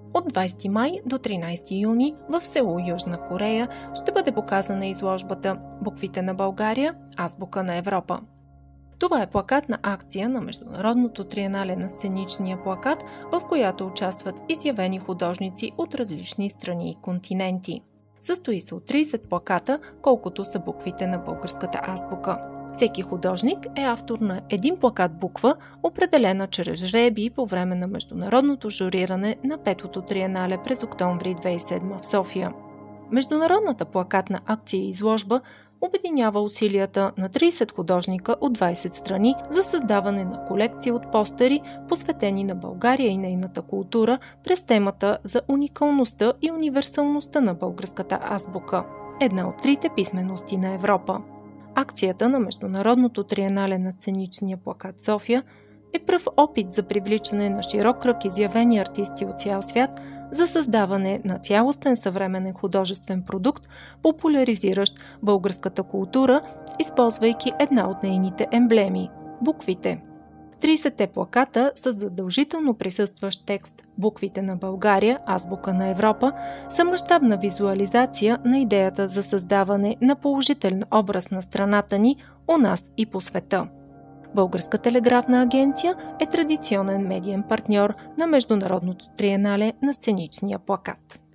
От 20 май до 13 юни в Сеул, Южна Корея, ще бъде показана изложбата "Буквите на България – азбука на Европа". Това е плакатна акция на Международното триенале на сценичния плакат, в която участват изявени художници от различни страни и континенти. Състои се от 30 плаката, колкото са буквите на българската азбука. Всеки художник е автор на един плакат буква, определена чрез жребий по време на международното журиране на Петото триенале през октомври 2007 в София. Международната плакатна акция и изложба обединява усилията на 30 художника от 20 страни за създаване на колекция от постери, посветени на България и нейната култура през темата за уникалността и универсалността на българската азбука, една от трите писмености на Европа. Акцията на Международното триенале на сценичния плакат София е пръв опит за привличане на широк кръг изявени артисти от цял свят за създаване на цялостен съвременен художествен продукт, популяризиращ българската култура, използвайки една от нейните емблеми – буквите. 30-те плаката с задължително присъстващ текст "Буквите на България – азбука на Европа" са мащабна визуализация на идеята за създаване на положителен образ на страната ни у нас и по света. Българска телеграфна агенция е традиционен медиен партньор на Международното триенале на сценичния плакат.